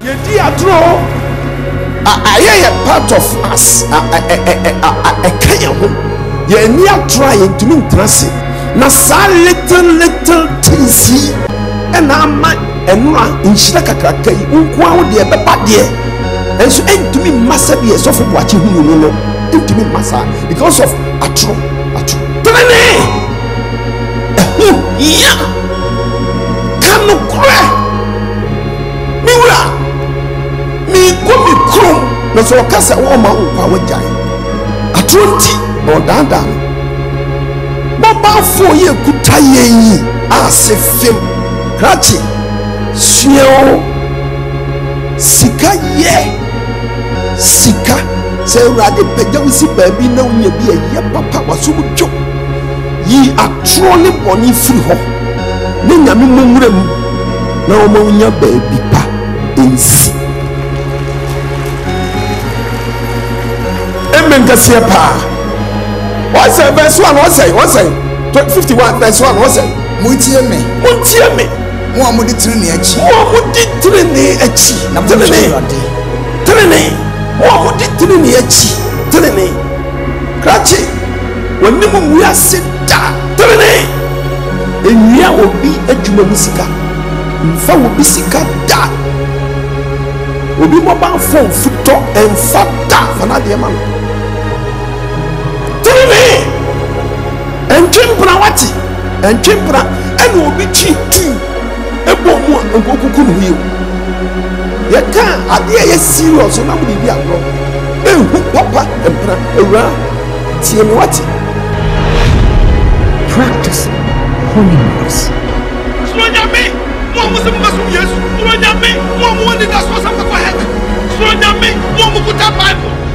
Yedi atro a part of us a kaya ho ye ni atro ye ntumi ntrase na sa little things and ama enura nhyira kakraka yi nko awo de beba de enso entumi massa bi esofo boache hu no entumi massa because of atro tene ya kanu kure miura mi krom na so kasa wo ma nkwa wajai atronti no dandan baba fo ye kuta yen ase fem krachi suo sika se urade pegya wusi baabi na unya bi ye papa waso dwo yi atro ne boni firi ho ne nyame mommuram na wo ma unya baabi pa ensi Mengasia pa. What's the verse 1? What's say? 51 verse 1. What's say? Muntie me. Mo amudi trene achi. Trene. Mo amudi trene achi. Trene. Krachi. Woni mu ya sita. Trene. Enua obi adwuma musika. Mfa obi sika da. Obi mo ba fon futo emfa da. Fana de man. Entwempra wati entwempra ene obi chi tu ebo mu ankokuku no hiyo ye kan ade ye serious na mo bi agro ehu papa empra ewra tie me wati practice holiness Slonyame mo mo se masu Yesu Slonyame mo mo ndi da so sa ko het Slonyame mo mo kuta Bible